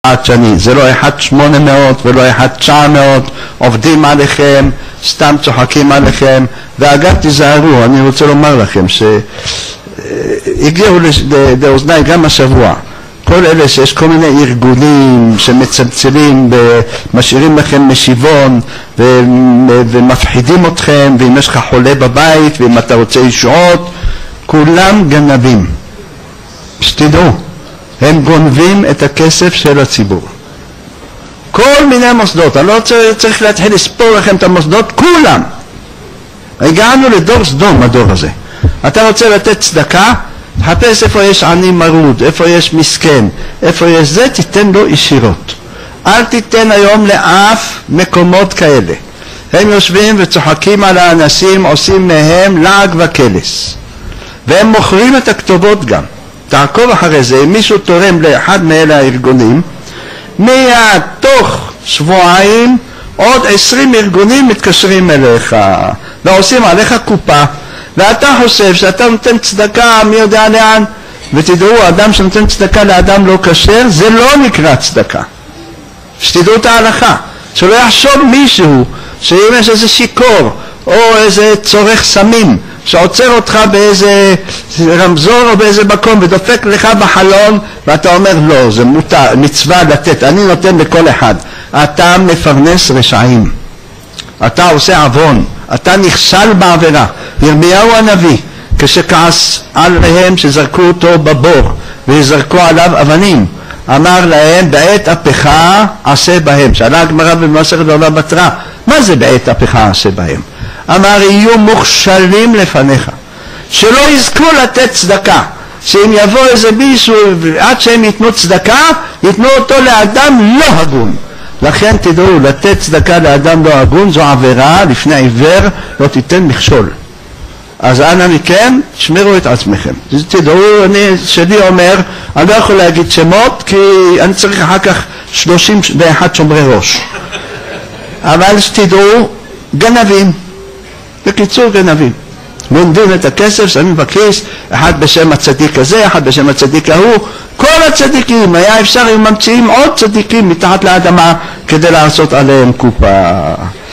שאני, זה לא 1-800 ולא 1-900, עובדים עליכם, סתם צוחקים עליכם. ואגב תיזהרו, אני רוצה לומר לכם שהגיעו לאוזניי גם השבוע, כל אלה שיש כל מיני ארגונים שמצלצלים ומשאירים לכם משיבון ומפחידים אתכם, ואם יש לך חולה בבית ואם אתה רוצה ישועות, כולם גנבים. שתדעו, הם גונבים את הכסף של הציבור. כל מיני מוסדות, אני לא צריך להתחיל לספור לכם את המוסדות, כולם. הגענו לדור סדום, הדור הזה. אתה רוצה לתת צדקה, תחפש איפה יש עני מרוד, איפה יש מסכן, איפה יש זה, תיתן לו ישירות. אל תיתן היום לאף מקומות כאלה. הם יושבים וצוחקים על האנשים, עושים מהם לעג וקלס. והם מוכרים את הכתובות גם. תעקוב אחרי זה, אם מישהו תורם לאחד מאלה הארגונים, מיד תוך שבועיים עוד 20 ארגונים מתקשרים אליך ועושים עליך קופה, ואתה חושב שאתה נותן צדקה מי יודע לאן. ותדעו, אדם שנותן צדקה לאדם לא כשר, זה לא נקרא צדקה. שתדעו את ההלכה, שלא יחשוב מישהו שאם יש איזה שיקור או איזה צורך סמים שעוצר אותך באיזה רמזור או באיזה מקום ודופק לך בחלון ואתה אומר לא, זה מותר, מצווה לתת, אני נותן לכל אחד. אתה מפרנס רשעים, אתה עושה עוון, אתה נכשל בעבירה. ירמיהו הנביא, כשכעס עליהם שזרקו אותו בבור וזרקו עליו אבנים, אמר להם בעת אפיך עשה בהם. שאלה הגמרא במסכת בבא בתרא, מה זה בעת אפיך עשה בהם? אמר יהיו מוכשלים לפניך, שלא יזכו לתת צדקה, שאם יבוא איזה מישהו עד שהם ייתנו צדקה, ייתנו אותו לאדם לא הגון. לכן תדעו, לתת צדקה לאדם לא הגון זו עבירה, לפני עיוור לא תיתן מכשול. אז אנא מכם, תשמרו את עצמכם. תדעו, אני שלי אומר, אני לא יכול להגיד שמות כי אני צריך אחר כך 31 שומרי ראש. אבל שתדעו, גנבים. בקיצור גנבים. גונבים את הכסף, שמים בכיס, אחד בשם הצדיק הזה, אחד בשם הצדיק ההוא. כל הצדיקים, היה אפשר אם ממציאים עוד צדיקים מתחת לאדמה כדי לעשות עליהם קופה.